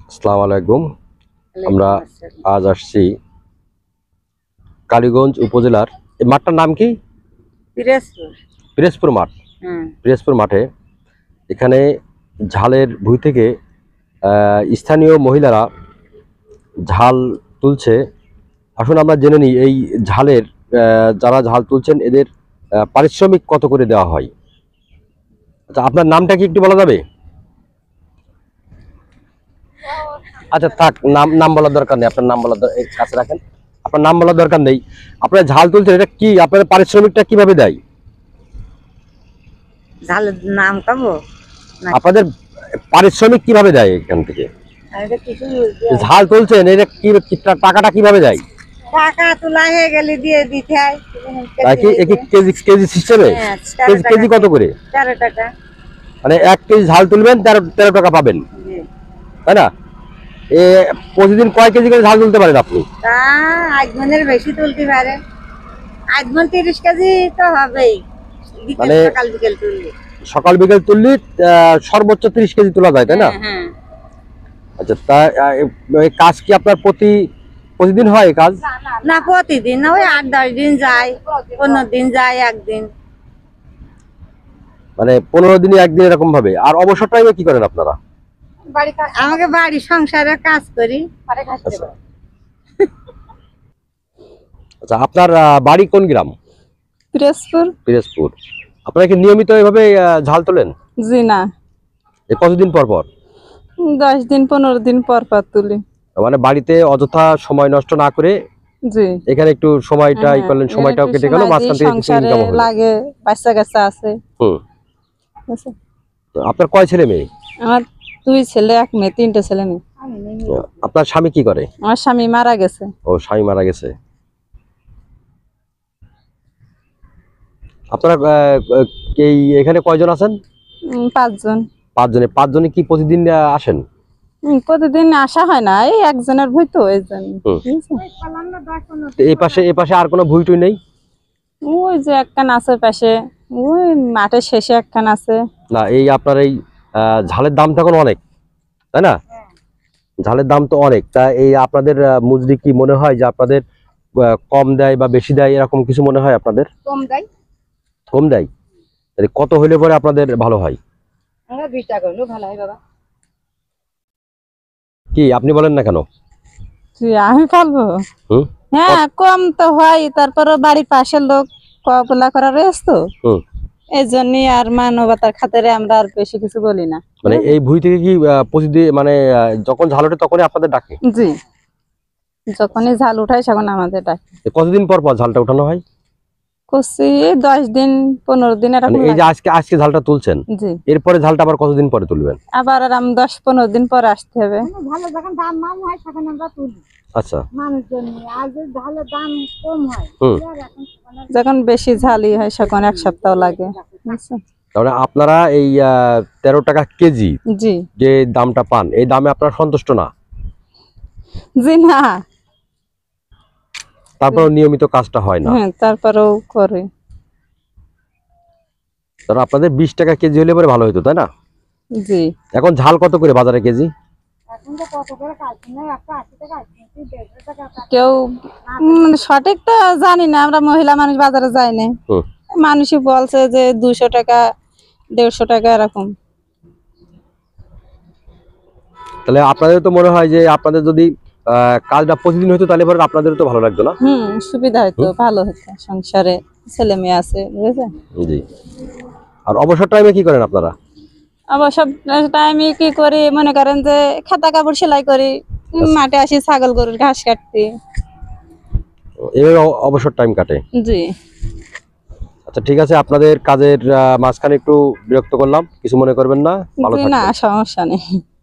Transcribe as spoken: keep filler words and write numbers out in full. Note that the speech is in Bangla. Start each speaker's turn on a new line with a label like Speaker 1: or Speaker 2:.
Speaker 1: আসসালামু আলাইকুম। আমরা আজ আসছি কালীগঞ্জ উপজেলার এই মাঠটার নাম কি?
Speaker 2: পিরোজপুর।
Speaker 1: পিরোজপুর মাঠ।
Speaker 2: হুম।
Speaker 1: পিরোজপুর মাঠে এখানে ঝালের ভুঁই থেকে আহ, স্থানীয় মহিলারা ঝাল তুলছে। আসুন আমরা জেনে নিই এই ঝালের আহ, যারা ঝাল তুলছেন এদের আহ, পারিশ্রমিক কত করে দেওয়া হয়। আচ্ছা, আপনার নামটা কি একটু বলা যাবে? আচ্ছা থাক, নাম নাম বলার দরকার নেই। আপনার নাম বলার দর- এই কাছে রাখেন। আপনার নাম বলার দরকার নেই। আপনার ঝাল তুলছেন, এটা কি আপনাদের পারিশ্রমিকটা কিভাবে দেয়?
Speaker 2: ঝালের নাম কাবো না,
Speaker 1: আপনাদের পারিশ্রমিক কিভাবে দেয় এখান থেকে?
Speaker 2: এটা কিছু
Speaker 1: ঝাল তুলছেন, এটা কি কি- টাকাটা কিভাবে দেয়?
Speaker 2: টাকা তোলা হয়ে গেলে দিয়ে দিতে হয়।
Speaker 1: তাই কি এ কি কেজি কেজি সিস্টেমে?
Speaker 2: হ্যাঁ, তেরো
Speaker 1: কেজি
Speaker 2: টাকা
Speaker 1: কেজি কত করে?
Speaker 2: তেরো টাকা।
Speaker 1: মানে এক কেজি ঝাল তুলবেন তেরো তেরো টাকা পাবেন,
Speaker 2: জি।
Speaker 1: তাই না? এ প্রতিদিন কয় কেজি করে ঝাল তুলতে পারেন আপনি?
Speaker 2: তা আজ মনের বেশি তুলতে পারে। আজ মন তিরিশ কেজি তো হবেই। বিকেল
Speaker 1: মানে
Speaker 2: সকাল বিকেল তুললে।
Speaker 1: সকাল বিকেল তুললে আহ, সর্বোচ্চ তিরিশ কেজি তোলা যায়, তাই না?
Speaker 2: হ্যাঁ, হ্যাঁ।
Speaker 1: আচ্ছা, তা আহ, এই কাজ কি আপনার প্রতি প্রতিদিন হয় এই কাজ?
Speaker 2: না, প্রতিদিন না, ওই আট দশ দিন যায়, পনেরো দিন যায়, একদিন।
Speaker 1: মানে পনেরো দিনে একদিন এরকম ভাবে। আর অবসর টাইমে কি করেন আপনারা?
Speaker 2: আমাকে বাড়ি সংসারে কাজ করি।
Speaker 1: আচ্ছা আচ্ছা, আপনার আহ, বাড়ি কোন গ্রাম?
Speaker 3: পিরোজপুর।
Speaker 1: পিরোজপুর। আপনারা কি নিয়মিত এভাবে আহ, ঝাল তোলেন?
Speaker 3: জি না,
Speaker 1: এ কতদিন পর পর?
Speaker 3: দশ দিন পনেরো দিন পর পর তুলি।
Speaker 1: মানে বাড়িতে অযথা সময় নষ্ট না করে
Speaker 3: জি।
Speaker 1: এখানে একটু সময়টা ই
Speaker 3: হ্যাঁ,
Speaker 1: করলেন, সময়টাও
Speaker 3: একটু
Speaker 1: কেটে গেল,
Speaker 3: সময়
Speaker 1: মাঝখান
Speaker 3: দিই,
Speaker 1: থেকে কিছু
Speaker 3: সংসারে
Speaker 1: ইনকাম হলো।
Speaker 3: লাগে, বাচ্চা কাচ্চা আছে।
Speaker 1: হুম।
Speaker 3: বুঝছো?
Speaker 1: তো আপনার কয় ছেলে মেয়ে?
Speaker 3: আমার দুই ছেলে এক মেয়ে, তিনটে ছেলে মেয়ে।
Speaker 1: আপনার স্বামী কি করে?
Speaker 3: আমার স্বামী মারা গেছে।
Speaker 1: ও, স্বামী মারা গেছে। আপনারা আহ, এই এখানে কয়জন আছেন?
Speaker 3: উম, পাঁচজন।
Speaker 1: পাঁচজনে। পাঁচজনে কি প্রতিদিন আহ, আসেন?
Speaker 3: উম, প্রতিদিন আসা হয় না, এই একজনের ভুই তো এই জন্য।
Speaker 1: হুম।
Speaker 3: বুঝছো?
Speaker 1: তো এই পাশে এই পাশে আর কোনো ভুই টুই নেই?
Speaker 3: ওই যে একখান আছে পাশে, ওই মাঠের শেষে একখান আছে।
Speaker 1: না, এই আপনার এই আহ, ঝালের দাম তো এখন অনেক, তাই না? ঝালের দাম তো অনেক। তা এই আপনাদের আহ, মজুরি কি মনে হয় যে আপনাদের আহ, কম দেয় বা বেশি দেয়, এরকম কিছু মনে হয় আপনাদের?
Speaker 2: কম দেয়।
Speaker 1: কম দেয়? তাহলে কত হইলে পরে আপনাদের ভালো হয়?
Speaker 2: আমরা বিশ টাকা হলেও ভালো হয় বাবা।
Speaker 1: কি আপনি বলেন না কেন?
Speaker 3: জি, আমি পারবো।
Speaker 1: হুম।
Speaker 3: হ্যাঁ, কম তো হয়, তারপরে বাড়ির পাশের লোক কবলা করা রয়েছে তো,
Speaker 1: হুম।
Speaker 3: এই জন্যই আর মানবতার খাতিরে আমরা আর বেশি কিছু বলি না।
Speaker 1: মানে এই ভুঁই থেকে কি আহ, প্রতিদিন মানে আহ, যখন ঝাল ওঠে তখনই আপনাদের ডাকে?
Speaker 3: জি, যখনই ঝাল উঠাই তখন আমাদের ডাকে।
Speaker 1: এ কতদিন পর পর ঝালটা উঠানো হয়?
Speaker 3: করছি এই দশ দিন পনেরো দিন এরকম
Speaker 1: মানে এই যে
Speaker 3: লাগে।
Speaker 1: আজকে আজকে ঝালটা তুলছেন,
Speaker 3: জি,
Speaker 1: এরপরে ঝালটা আবার কতদিন পরে তুলবেন?
Speaker 3: আবার আর আমি দশ পনেরো দিন পর আসতে হবে।
Speaker 2: ভালো যখন দাম কম হয় তখন আমরা তুলি
Speaker 1: আচ্ছা।
Speaker 2: মানুষজন নিয়ে। আর যদি ভালো দাম কম হয়
Speaker 1: হুম।
Speaker 3: যখন বেশি ঝালই হয় তখন এক সপ্তাহ লাগে। বুঝছো?
Speaker 1: তাহলে আপনারা এই আহ, তেরো টাকা কেজি
Speaker 3: জি।
Speaker 1: যে দামটা পান, এই দামে আপনারা সন্তুষ্ট না?
Speaker 3: জি না।
Speaker 1: তারপরেও নিয়মিত কাজটা হয় না?
Speaker 3: হ্যাঁ, তারপরেও করে।
Speaker 1: তাহলে আপনাদের বিশ টাকা কেজি হলে পরে ভালো হতো, তাই না?
Speaker 3: জি।
Speaker 1: এখন ঝাল কত করে বাজারে কেজি?
Speaker 2: এখন তো কত করে কাটছে না, একটা আশি টাকা আশি দেড়শো টাকা।
Speaker 3: কেউ উম, সঠিকটা জানি না, আমরা মহিলা মানুষ বাজারে যাই না।
Speaker 1: হুম।
Speaker 3: মানুষই বলছে যে দুশো টাকা দেড়শো টাকা এরকম।
Speaker 1: তাহলে আপনাদের তো মনে হয় যে আপনাদের যদি আহ, কাজটা প্রতিদিন হতো তাহলে পরে আপনাদের তো ভালো লাগতো না?
Speaker 3: হুম, সুবিধা হতো, ভালো হতো, সংসারে ছেলে মেয়ে আছে, বুঝেছেন?
Speaker 1: জি। আর অবসর টাইমে কি করেন আপনারা?
Speaker 3: আবার সব টাইমে কি করি, মনে করেন যে খাতা কাপড় সেলাই করি, মাঠে আসি ছাগল গরুর ঘাস কাটতে।
Speaker 1: এভাবে অ- অবসর টাইম কাটে?
Speaker 3: জি।
Speaker 1: আচ্ছা ঠিক আছে, আপনাদের কাজের আহ, মাঝখানে একটু বিরক্ত করলাম, কিছু মনে করবেন না, ভালো
Speaker 3: জি না,
Speaker 1: থাকবেন।
Speaker 3: সমস্যা নেই।